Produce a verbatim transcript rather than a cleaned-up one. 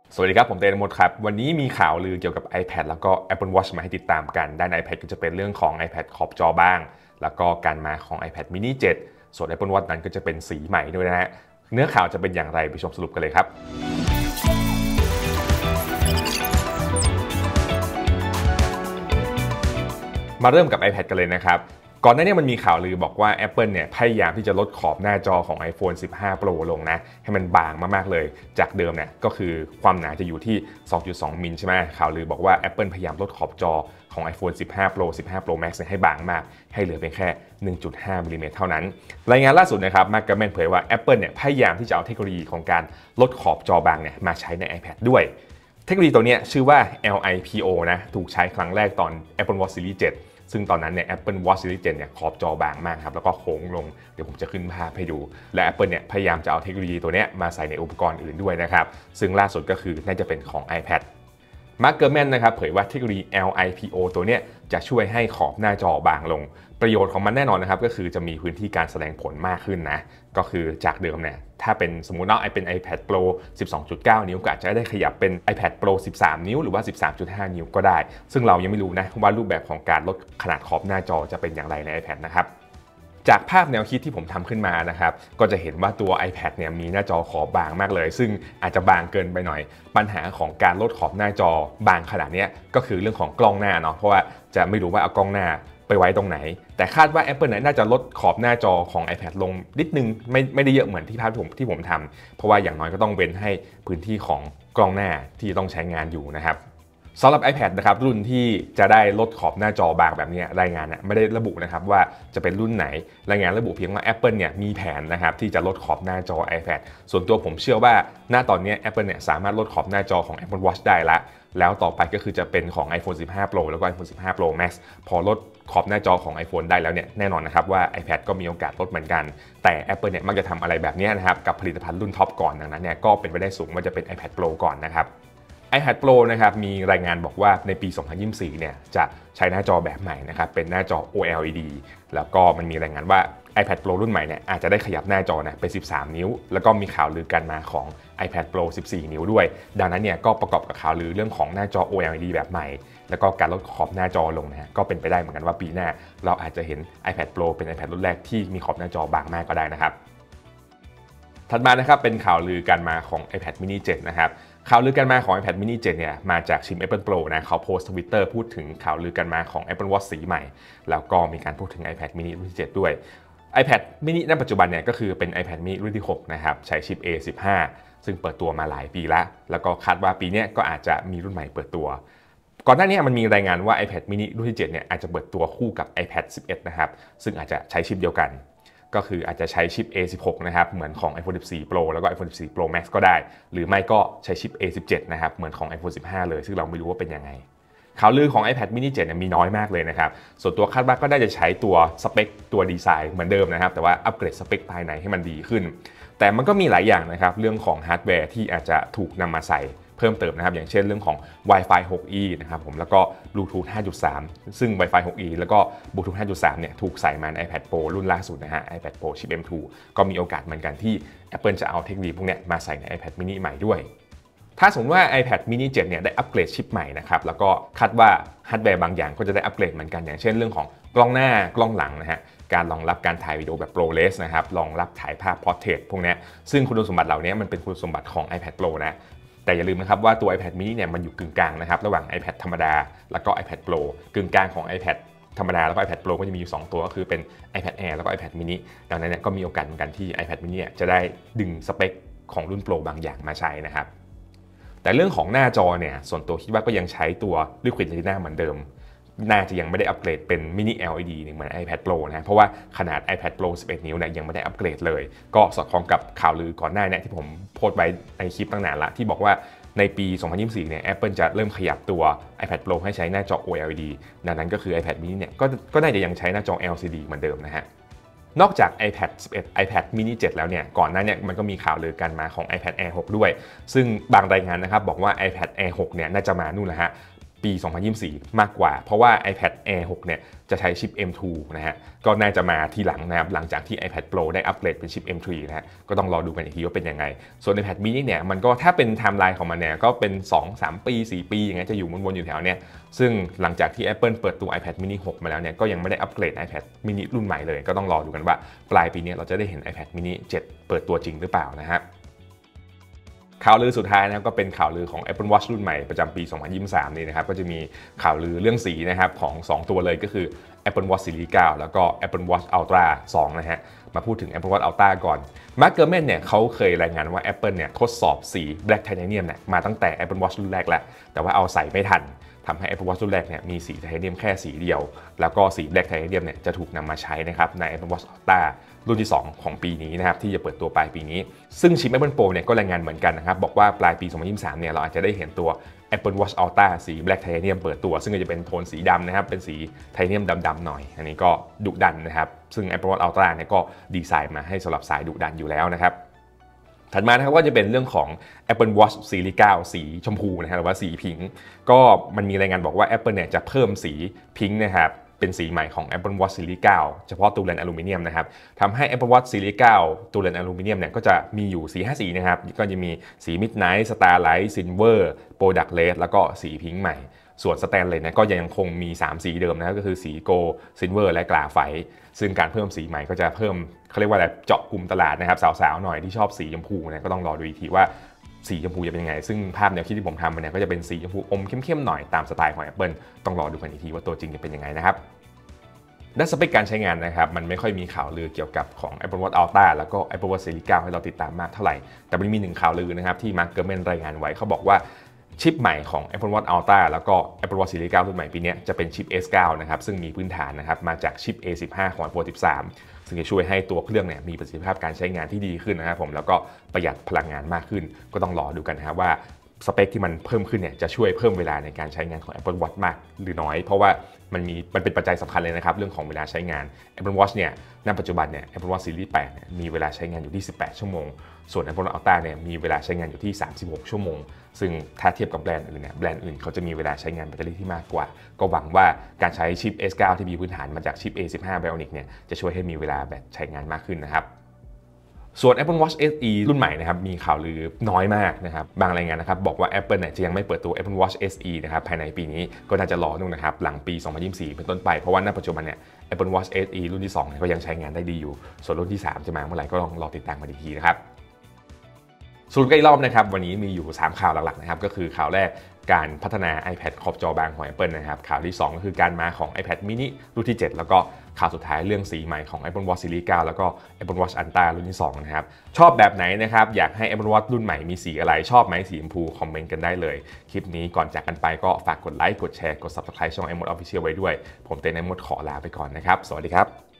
สวัสดีครับผมเต้นมดครับวันนี้มีข่าวลือเกี่ยวกับ iPad แล้วก็ Apple Watch มาให้ติดตามกันด้าน iPad ก็จะเป็นเรื่องของ iPad ขอบจอบ้างแล้วก็การมาของ iPad mini เซเว่นส่วน Apple Watch นั้นก็จะเป็นสีใหม่ด้วยนะฮะเนื้อข่าวจะเป็นอย่างไรไปชมสรุปกันเลยครับมาเริ่มกับ iPad กันเลยนะครับก่อนหน้านี้มันมีข่าวลือบอกว่า Apple เนี่ยพยายามที่จะลดขอบหน้าจอของ iPhone สิบห้า Pro ลงนะให้มันบางมากๆเลยจากเดิมเนี่ยก็คือความหนาจะอยู่ที่ สองจุดสอง มิลใช่ไหมข่าวลือบอกว่า Apple พยายามลดขอบจอของ iPhone สิบห้า Pro สิบห้า Pro Max ให้บางมากให้เหลือเพียงแค่ หนึ่งจุดห้า มิลลิเมตรเท่านั้นรายงานล่าสุดนะครับมาร์ค เกอร์แมนเผยว่า Apple เนี่ยพยายามที่จะเอาเทคโนโลยีของการลดขอบจอบางเนี่ยมาใช้ใน iPad ด้วยเทคโนโลยีตัวนี้ชื่อว่า แอล ไอ พี โอ นะถูกใช้ครั้งแรกตอน Apple Watch Series เซเว่นซึ่งตอนนั้นเนี่ย Apple Watch Series เซเว่นเนี่ยขอบจอบางมากครับแล้วก็โค้งลงเดี๋ยวผมจะขึ้นภาพให้ดูและ Apple เนี่ยพยายามจะเอาเทคโนโลยีตัวนี้มาใส่ในอุปกรณ์อื่นด้วยนะครับซึ่งล่าสุดก็คือน่าจะเป็นของ iPad มาร์ค เกอร์แมนนะครับเผยว่าเทคโนโลยี แอล ไอ พี โอ ตัวนี้จะช่วยให้ขอบหน้าจอบางลงประโยชน์ของมันแน่นอนนะครับก็คือจะมีพื้นที่การแสดงผลมากขึ้นนะก็คือจากเดิมเนี่ยถ้าเป็นสมมุติว่าเป็น iPad Pro สิบสองจุดเก้า นิ้วก็อาจจะได้ขยับเป็น iPad Pro สิบสาม นิ้วหรือว่า สิบสามจุดห้า นิ้วก็ได้ซึ่งเรายังไม่รู้นะว่ารูปแบบของการลดขนาดขอบหน้าจอจะเป็นอย่างไรใน iPad นะครับจากภาพแนวคิดที่ผมทำขึ้นมานะครับก็จะเห็นว่าตัว iPad เนี่ยมีหน้าจอขอบบางมากเลยซึ่งอาจจะบางเกินไปหน่อยปัญหาของการลดขอบหน้าจอบางขนาดนี้ก็คือเรื่องของกล้องหน้าเนาะเพราะว่าจะไม่รู้ว่าเอากล้องหน้าไปไว้ตรงไหนแต่คาดว่า Apple น่าจะลดขอบหน้าจอของ iPad ลงนิดนึงไม่ไม่ได้เยอะเหมือนที่ภาพที่ผมที่ผมทำเพราะว่าอย่างน้อยก็ต้องเว้นให้พื้นที่ของกล้องหน้าที่ต้องใช้งานอยู่นะครับสำหรับ iPad นะครับรุ่นที่จะได้ลดขอบหน้าจอบางแบบนี้รายงานไม่ได้ระบุนะครับว่าจะเป็นรุ่นไหนรายงานระบุเพียงว่า Apple เนี่ยมีแผนนะครับที่จะลดขอบหน้าจอ iPad ส่วนตัวผมเชื่อว่าณตอนนี้ Apple เนี่ยสามารถลดขอบหน้าจอของ Apple Watch ได้ละแล้วต่อไปก็คือจะเป็นของ iPhone สิบห้า Pro แล้วก็ iPhone สิบห้า Pro Max พอลดขอบหน้าจอของ iPhone ได้แล้วเนี่ยแน่นอนนะครับว่า iPad ก็มีโอกาสลดเหมือนกันแต่ Apple เนี่ยมักจะทำอะไรแบบนี้นะครับกับผลิตภัณฑ์รุ่นท็อปก่อนดังนั้นเนี่ยก็เป็นไปได้สูงว่าจะเป็น iPad Pro ก่อนนะครับiPad Pro นะครับมีรายงานบอกว่าในปี สองพันยี่สิบสี่ เนี่ยจะใช้หน้าจอแบบใหม่นะครับเป็นหน้าจอ โอ แอล อี ดี แล้วก็มันมีรายงานว่า iPad Pro รุ่นใหม่เนี่ยอาจจะได้ขยับหน้าจอนะเป็นสิบสามนิ้วแล้วก็มีข่าวลือกันมาของ iPad Pro สิบสี่ นิ้วด้วยดังนั้นเนี่ยก็ประกอบกับข่าวลือเรื่องของหน้าจอ โอ แอล อี ดี แบบใหม่แล้วก็การลดขอบหน้าจอลงนะก็เป็นไปได้เหมือนกันว่าปีหน้าเราอาจจะเห็น iPad Pro เป็น iPad รุ่นแรกที่มีขอบหน้าจอบางมากก็ได้นะครับถัดมานะครับเป็นข่าวลือกันมาของ iPad mini เซเว่นนะครับข่าวลือกันมาของ iPad mini เซเว่นเนี่ยมาจากชิม Apple Pro นะเขาโพสต์ Twitter พูดถึงข่าวลือกันมาของ Apple Watch สีใหม่แล้วก็มีการพูดถึง iPad mini รุ่นที่เจ็ดด้วย iPad mini ณปัจจุบันเนี่ยก็คือเป็น iPad mini รุ่นที่หกนะครับใช้ชิป เอ สิบห้า ซึ่งเปิดตัวมาหลายปีแล้วแล้วก็คาดว่าปีนี้ก็อาจจะมีรุ่นใหม่เปิดตัวก่อนหน้านี้มันมีรายงานว่า iPad mini รุ่นที่เจ็ดเนี่ยอาจจะเปิดตัวคู่กับ iPad สิบเอ็ดนะครับซึ่งอาจจะใช้ชิปเดียวกันก็คืออาจจะใช้ชิป เอ สิบหก นะครับเหมือนของ iPhone สิบสี่ Pro แล้วก็ iPhone สิบสี่ Pro Max ก็ได้หรือไม่ก็ใช้ชิป เอ สิบเจ็ด นะครับเหมือนของ iPhone สิบห้า เลยซึ่งเราไม่รู้ว่าเป็นยังไงข่าวลือของ iPad mini เซเว่นเนี่ยมีน้อยมากเลยนะครับส่วนตัวคาดว่าก็น่าจะใช้ตัวสเปคตัวดีไซน์เหมือนเดิมนะครับแต่ว่าอัปเกรดสเปคภายในให้มันดีขึ้นแต่มันก็มีหลายอย่างนะครับเรื่องของฮาร์ดแวร์ที่อาจจะถูกนำมาใส่เพิ่มเติมนะครับอย่างเช่นเรื่องของ Wi-Fi หก อี นะครับผมแล้วก็ Bluetooth ห้าจุดสาม ซึ่ง Wi-Fi หก อี แล้วก็ Bluetooth ห้าจุดสาม เนี่ยถูกใส่มาใน iPad Pro รุ่นล่าสุดนะฮะ iPad Pro ชิป เอ็ม ทู ก็มีโอกาสเหมือนกันที่ Apple จะเอาเทคโนโลยีพวกนี้มาใส่ใน iPad mini ใหม่ด้วยถ้าสมมติว่า iPad mini เซเว่นเนี่ยได้อัปเกรดชิปใหม่นะครับแล้วก็คาดว่าฮาร์ดแวร์บางอย่างก็จะได้อัปเกรดเหมือนกันอย่างเช่นเรื่องของกล้องหน้ากล้องหลังนะฮะการรองรับการถ่ายวิดีโอแบบ ProRes นะครับรองรับถ่ายภาพ Portrait พวกนี้ซึ่งคุณสมบัติเหล่านี้มันเป็นคุณสมบัติของ iPad Pro นะแต่อย่าลืมนะครับว่าตัว iPad mini เนี่ยมันอยู่กึ่งกลางนะครับระหว่าง iPad ธรรมดาแล้วก็ iPad Pro กึ่งกลางของ iPad ธรรมดาแล้วก็ iPad Pro ก็จะมีอยู่สองตัวก็คือเป็น iPad Air แล้วก็ iPad mini ดังนั้นเนี่ยก็มีโอกาสเหมือนกันที่ iPad mini จะได้ดึงสเปคของรุ่น Pro บางอย่างมาใช้นะครับแต่เรื่องของหน้าจอเนี่ยส่วนตัวคิดว่าก็ยังใช้ตัว Liquid Retina เหมือนเดิมน่าจะยังไม่ได้อัปเกรดเป็น Mini แอล อี ดี เหมือน iPad Pro นะเพราะว่าขนาด iPad Pro สิบเอ็ด นิ้วเนี่ยยังไม่ได้อัปเกรดเลยก็สอดคล้องกับข่าวลือก่อนหน้านี้ที่ผมโพสต์ไว้ในคลิปตั้งนานละที่บอกว่าในปี สองพันยี่สิบสี่ เนี่ย Apple จะเริ่มขยับตัว iPad Pro ให้ใช้หน้าจอ โอ แอล อี ดี ดังนั้นก็คือ iPad mini เนี่ยก็ก็น่าจะยังใช้หน้าจอ แอล ซี ดี เหมือนเดิมนะฮะนอกจาก iPad สิบเอ็ด iPad mini เซเว่น แล้วเนี่ยก่อนหน้าเนี่ยมันก็มีข่าวลือกันมาของ iPad Air หก ด้วยซึ่งบางรายงานนะครับบอกว่า iPad Air หก เนี่ยน่าจะมานู่นแหละฮะปปี สองพันยี่สิบสี่ มากกว่าเพราะว่า iPad Air หกเนี่ยจะใช้ชิป เอ็ม ทู นะฮะก็น่าจะมาทีหลังนะครับหลังจากที่ iPad Pro ได้อัปเกรดเป็นชิป เอ็ม ทรี นะฮะก็ต้องรอดูกันอีกทีว่าเป็นยังไงส่วน iPad mini เนี่ยมันก็ถ้าเป็นไทม์ไลน์ของมันเนี่ยก็เป็น สองถึงสาม ปี สี่ ปีอย่างเงี้ยจะอยู่วนๆอยู่แถวเนี้ยซึ่งหลังจากที่ Apple เปิดตัว iPad mini หกมาแล้วเนี่ยก็ยังไม่ได้อัปเกรด iPad mini รุ่นใหม่เลยก็ต้องรอดูกันว่าปลายปีนี้เราจะได้เห็น iPad mini เจ็ดเปิดตัวจริงหรือเปล่านะฮะข่าวลือสุดท้ายนะครับก็เป็นข่าวลือของ Apple Watch รุ่นใหม่ประจำปี สองพันยี่สิบสาม นี่นะครับก็จะมีข่าวลือเรื่องสีนะครับของสองตัวเลยก็คือ Apple Watch Series เก้า แล้วก็ Apple Watch Ultra สอง นะฮะมาพูดถึง Apple Watch Ultra ก่อนมาร์ค เกอร์เมนเนี่ยเขาเคยรายงานว่า Apple เนี่ยทดสอบสี Black Titanium เนี่ยมาตั้งแต่ Apple Watch รุ่นแรกแล้วแต่ว่าเอาใส่ไม่ทันทำให้ Apple Watch รุ่นแรกเนี่ยมีสีไทเทเนียมแค่สีเดียวแล้วก็สี Black Titanium เนี่ยจะถูกนำมาใช้นะครับใน Apple Watch Ultra รุ่นที่สองของปีนี้นะครับที่จะเปิดตัวปลายปีนี้ซึ่งชิป Apple Pro เนี่ยก็รายงานเหมือนกันนะครับบอกว่าปลายปี สองพันยี่สิบสาม เนี่ยเราอาจจะได้เห็นตัว Apple Watch Ultra สี Black Titanium เปิดตัวซึ่งก็จะเป็นโทนสีดำนะครับเป็นสีไทเทเนียมดำๆหน่อยอันนี้ก็ดุดันนะครับซึ่ง Apple Watch Ultra เนี่ยก็ดีไซน์มาให้สำหรับสายดุดันอยู่แล้วนะครับถัดมานะครับก็จะเป็นเรื่องของ Apple Watch Series เก้า สีชมพูนะฮะหรือว่าสีพิงค์ก็มันมีรายงานบอกว่า Apple เนี่ยจะเพิ่มสีพิงค์นะครับเป็นสีใหม่ของ Apple Watch Series เก้า เฉพาะตัวเลนส์อลูมิเนียมนะครับทำให้ Apple Watch Series เก้า ตัวเลนส์อลูมิเนียมเนี่ยก็จะมีอยู่ สี่ห้า สีนะครับก็จะมีสี Midnight Starlight Silver Product Red แล้วก็สีพิงค์ใหม่ส่วนสแตนเลสเนี่ยก็ยังคงมีสามสีเดิมนะครับก็คือสีโกลด์ซิลเวอร์และกราไฟต์ซึ่งการเพิ่มสีใหม่ก็จะเพิ่มเขาเรียกว่าอะไรเจาะกลุ่มตลาดนะครับสาวๆหน่อยที่ชอบสีชมพูเนี่ยก็ต้องรอดูอีกทีว่าสีชมพูจะเป็นยังไงซึ่งภาพแนวคิดที่ผมทำมาเนี่ยก็จะเป็นสีชมพูอมเข้มๆหน่อยตามสไตล์ของ Apple ต้องรอดูกันอีกทีว่าตัวจริงจะเป็นยังไงนะครับด้านสเปคการใช้งานนะครับมันไม่ค่อยมีข่าวลือเกี่ยวกับของ Apple Watch Ultra แล้วก็ Apple Watch Series เก้าให้เราติดตามมากเท่าไหร่แต่มันมีหนึ่งข่าวลือนะครับที่มาร์ค เกอร์เมนรายงานไว้เขาบอกว่าชิปใหม่ของ Apple Watch Ultra แล้วก็ Apple Watch Series เก้า รุ่นใหม่ปีนี้จะเป็นชิป เอส เก้า นะครับซึ่งมีพื้นฐานนะครับมาจากชิป เอ สิบห้า ของ iPhone สิบสามซึ่งจะช่วยให้ตัวเครื่องเนี่ยมีประสิทธิภาพการใช้งานที่ดีขึ้นนะครับผมแล้วก็ประหยัดพลังงานมากขึ้นก็ต้องรอดูกันนะครับว่าสเปคที่มันเพิ่มขึ้นเนี่ยจะช่วยเพิ่มเวลาในการใช้งานของ Apple Watch มากหรือน้อยเพราะว่ามันมีมันเป็นปัจจัยสำคัญเลยนะครับเรื่องของเวลาใช้งาน Apple Watch เนี่ยณปัจจุบันเนี่ย Apple Watch Series แปดเนี่ยมีเวลาใช้งานอยู่ที่สิบแปดชั่วโมงส่วน Apple Watch Ultra เนี่ยมีเวลาใช้งานอยู่ที่สามสิบหกชั่วโมงซึ่งถ้าเทียบกับแบรนด์อื่นเนี่ยแบรนด์อื่นเขาจะมีเวลาใช้งานแบตเตอรี่ที่มากกว่าก็หวังว่าการใช้ชิป เอส เก้า ที่มีพื้นฐานมาจากชิป เอ สิบห้า Bionic เนี่ยจะช่วยให้มีเวลาแบตใช้งานมากขึ้นนะครับส่วน Apple Watch เอส อี รุ่นใหม่นะครับมีข่าวลือน้อยมากนะครับบางรายงานนะครับบอกว่า Apple เนี่ยจะยังไม่เปิดตัว Apple Watch เอส อี นะครับภายในปีนี้ก็น่าจะรอนู่นนะครับหลังปี สองพันยี่สิบสี่ เป็นต้นไปเพราะว่าณปัจจุบันเนี่ย Apple Watch เอส อี รุ่นที่สองเนี่ยก็ยังใช้งานได้ดีอยู่ส่วนรุ่นที่สามจะมาเมื่อไหร่ก็ลองรอติดตามกันอีกทีนะครับสรุปกันอีกรอบนะครับวันนี้มีอยู่สามข่าวหลักๆนะครับก็คือข่าวแรกการพัฒนา iPad ขอบจอบางของ Apple นะครับข่าวที่สองก็คือการมาของ iPad mini รุ่นที่เจ็ดแล้วก็ข่าวสุดท้ายเรื่องสีใหม่ของ Apple Watch Series เก้า แล้วก็ Apple Watch Ultra รุ่นที่สองนะครับชอบแบบไหนนะครับอยากให้ Apple Watch รุ่นใหม่มีสีอะไรชอบไหมสีชมพูคอมเมนต์กันได้เลยคลิปนี้ก่อนจากกันไปก็ฝากกดไลค์กดแชร์กด Subscribe ช่อง iMode Official ไว้ด้วยผมเต้น iMode ขอลาไปก่อนนะครับสวัสดีครับ